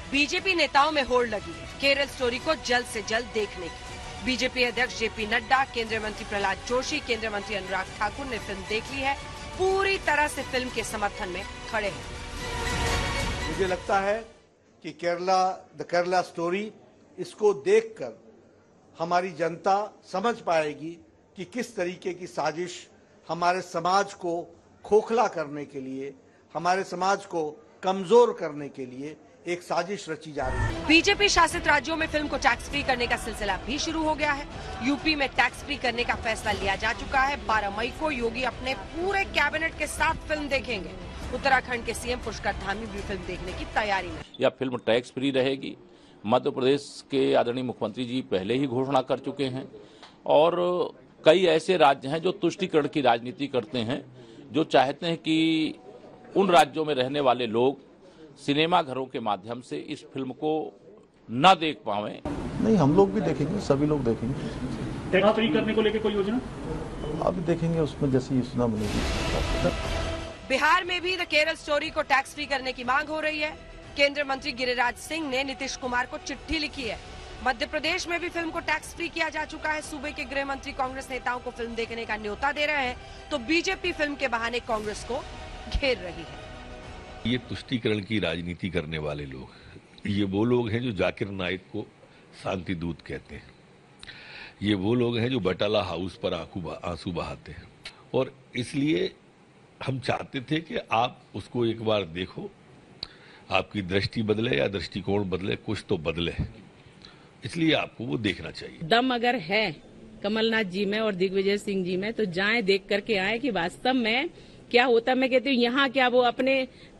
BJP नेताओं में होड़ लगी है केरल स्टोरी को जल्द से जल्द देखने की। बीजेपी अध्यक्ष जेपी नड्डा, केंद्रीय मंत्री प्रहलाद जोशी, केंद्रीय मंत्री अनुराग ठाकुर ने फिल्म देख ली है, पूरी तरह से फिल्म के समर्थन में खड़े हैं। मुझे लगता है कि द केरला स्टोरी, इसको देखकर हमारी जनता समझ पाएगी कि किस तरीके की साजिश हमारे समाज को खोखला करने के लिए, हमारे समाज को कमजोर करने के लिए एक साजिश रची जा रही है। बीजेपी शासित राज्यों में फिल्म को टैक्स फ्री करने का सिलसिला भी शुरू हो गया है। यूपी में टैक्स फ्री करने का फैसला लिया जा चुका है। 12 मई को योगी अपने पूरे कैबिनेट के साथ फिल्म देखेंगे। उत्तराखंड के सीएम पुष्कर धामी भी फिल्म देखने की तैयारी में। यह फिल्म टैक्स फ्री रहेगी। मध्य प्रदेश के आदरणीय मुख्यमंत्री जी पहले ही घोषणा कर चुके हैं और कई ऐसे राज्य हैं जो तुष्टीकरण की राजनीति करते हैं, जो चाहते हैं कि उन राज्यों में रहने वाले लोग सिनेमा घरों के माध्यम से इस फिल्म को न देख पाएं। नहीं, हम लोग भी देखेंगे, सभी लोग देखेंगे। टैक्स फ्री करने को लेकर कोई योजना अभी देखेंगे, उसमें जैसी योजना बनेगी। बिहार में भी द केरल स्टोरी को टैक्स फ्री करने की मांग हो रही है। केंद्रीय मंत्री गिरिराज सिंह ने नीतीश कुमार को चिट्ठी लिखी है। मध्य प्रदेश में भी फिल्म को टैक्स फ्री किया जा चुका है। सूबे के गृह मंत्री कांग्रेस नेताओं को फिल्म देखने का न्योता दे रहे हैं, तो बीजेपी फिल्म के बहाने कांग्रेस को घेर रही है। ये तुष्टीकरण की राजनीति करने वाले लोग, ये वो लोग हैं जो जाकिर नाइक को शांति दूत कहते हैं। ये वो लोग हैं जो बटाला हाउस पर आंसू बहाते हैं। और इसलिए हम चाहते थे कि आप उसको एक बार देखो, आपकी दृष्टि बदले या दृष्टिकोण बदले, कुछ तो बदले, इसलिए आपको वो देखना चाहिए। दम अगर है कमलनाथ जी में और दिग्विजय सिंह जी में, तो जाएं देख करके आए कि वास्तव में क्या होता। मैं कहती हूँ यहाँ क्या वो अपने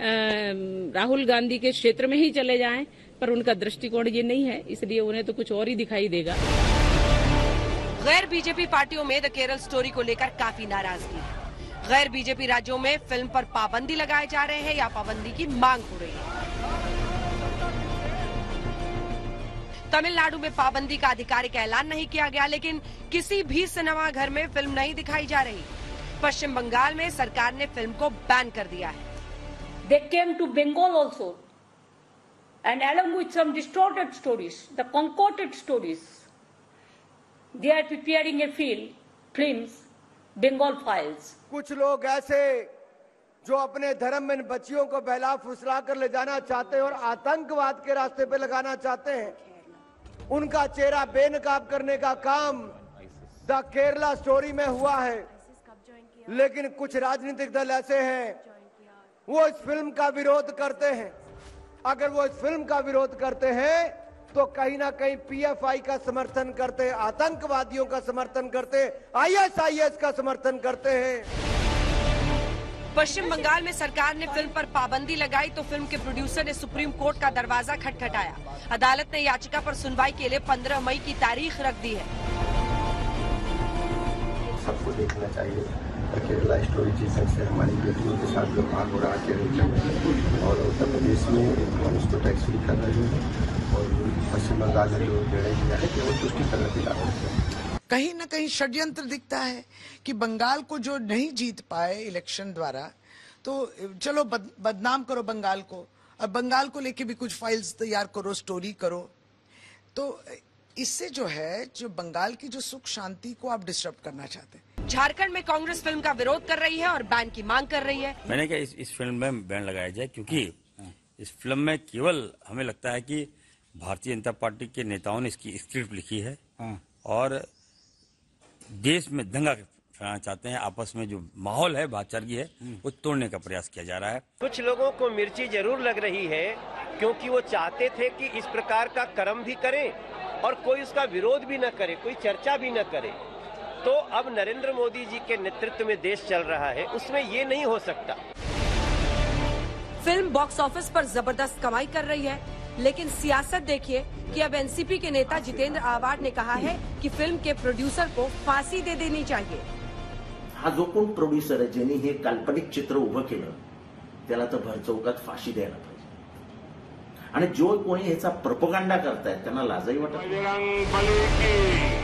राहुल गांधी के क्षेत्र में ही चले जाएं, पर उनका दृष्टिकोण ये नहीं है, इसलिए उन्हें तो कुछ और ही दिखाई देगा। गैर बीजेपी पार्टियों में द केरल स्टोरी को लेकर काफी नाराजगी है। गैर बीजेपी राज्यों में फिल्म पर पाबंदी लगाए जा रहे हैं या पाबंदी की मांग हो रही है। तमिलनाडु में पाबंदी का आधिकारिक ऐलान नहीं किया गया, लेकिन किसी भी सिनेमा घर में फिल्म नहीं दिखाई जा रही। पश्चिम बंगाल में सरकार ने फिल्म को बैन कर दिया है। They came to Bengal also, and along with some distorted stories, the concocted stories, they are preparing a films, Bengal Files. कुछ लोग ऐसे जो अपने धर्म में बच्चियों को बहला फुसला कर ले जाना चाहते हैं और आतंकवाद के रास्ते पे लगाना चाहते हैं, उनका चेहरा बेनकाब करने का काम द केरला स्टोरी में हुआ है। लेकिन कुछ राजनीतिक दल ऐसे हैं, वो इस फिल्म का विरोध करते हैं। अगर वो इस फिल्म का विरोध करते हैं तो कहीं ना कहीं पीएफआई का समर्थन करते हैं, आतंकवादियों का समर्थन करते हैं, आईएसआईएस का समर्थन करते हैं। पश्चिम बंगाल में सरकार ने फिल्म पर पाबंदी लगाई तो फिल्म के प्रोड्यूसर ने सुप्रीम कोर्ट का दरवाजा खटखटाया। अदालत ने याचिका पर सुनवाई के लिए 15 मई की तारीख रख दी है। सबको देखना चाहिए केरला स्टोरी जिस से हमारी बेटियों के साथ जो भाग हो रहा है केरल और उत्तर प्रदेश में हम उसको टैक्स फ्री कर रहे हैं और पश्चिम बंगाल में जो निर्णय लिया है केवल तुष्टीकरण की लागत है। कहीं न कहीं षड्यंत्र दिखता है कि बंगाल को जो नहीं जीत पाए इलेक्शन द्वारा, तो चलो बदनाम करो बंगाल को, अब बंगाल को लेके भी कुछ फाइल्स तैयार करो, स्टोरी करो। तो इससे जो है, जो बंगाल की जो सुख शांति को आप डिस्टर्ब करना चाहते हैं। झारखंड में कांग्रेस फिल्म का विरोध कर रही है और बैन की मांग कर रही है। मैंने कहा इस फिल्म में बैन लगाया जाए, क्योंकि इस फिल्म में केवल हमें लगता है कि भारतीय जनता पार्टी के नेताओं ने इसकी स्क्रिप्ट लिखी है और देश में दंगा फैलाना चाहते हैं। आपस में जो माहौल है भाईचारगी है वो तोड़ने का प्रयास किया जा रहा है। कुछ लोगों को मिर्ची जरूर लग रही है, क्योंकि वो चाहते थे कि इस प्रकार का कर्म भी करें और कोई उसका विरोध भी न करे, कोई चर्चा भी न करे। तो अब नरेंद्र मोदी जी के नेतृत्व में देश चल रहा है, उसमें ये नहीं हो सकता। फिल्म बॉक्स ऑफिस पर जबरदस्त कमाई कर रही है, लेकिन सियासत देखिए कि अब एनसीपी के नेता जितेंद्र आव्हाड ने कहा है कि फिल्म के प्रोड्यूसर को फांसी दे देनी चाहिए। हा जो कोण प्रोड्यूसर आहे ज्यांनी हे काल्पनिक चित्र उभं केलं त्याला तर भरचौकात फाशी द्यायला पाहिजे आणि जो कोणी ह्याचा प्रोपगंडा करतायत त्यांना लाजही वाटत नाही।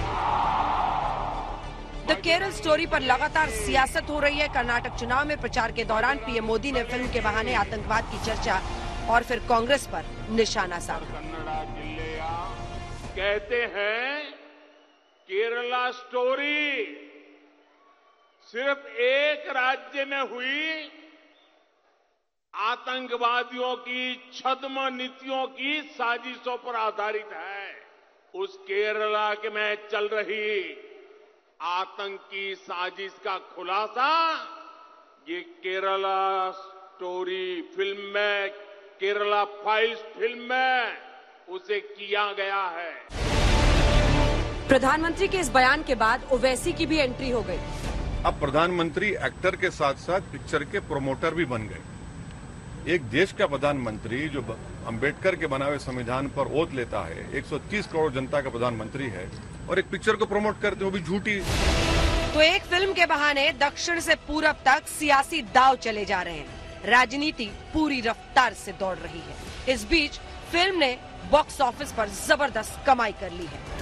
द केरल स्टोरी पर लगातार सियासत हो रही है। कर्नाटक चुनाव में प्रचार के दौरान पीएम मोदी ने फिल्म के बहाने आतंकवाद की चर्चा और फिर कांग्रेस पर निशाना साधा। कहते हैं केरला स्टोरी सिर्फ एक राज्य में हुई आतंकवादियों की छद्म नीतियों की साजिशों पर आधारित है। उस केरला के में चल रही आतंकी साजिश का खुलासा ये केरला स्टोरी फिल्म में, केरला फाइल्स फिल्म में उसे किया गया है। प्रधानमंत्री के इस बयान के बाद ओवैसी की भी एंट्री हो गई। अब प्रधानमंत्री एक्टर के साथ साथ पिक्चर के प्रोमोटर भी बन गए। एक देश का प्रधानमंत्री जो अंबेडकर के बनाए संविधान पर ओथ लेता है, 130 करोड़ जनता का प्रधानमंत्री है, और एक पिक्चर को प्रमोट करते हो भी झूठी। तो एक फिल्म के बहाने दक्षिण से पूरब तक सियासी दांव चले जा रहे हैं। राजनीति पूरी रफ्तार से दौड़ रही है। इस बीच फिल्म ने बॉक्स ऑफिस पर जबरदस्त कमाई कर ली है।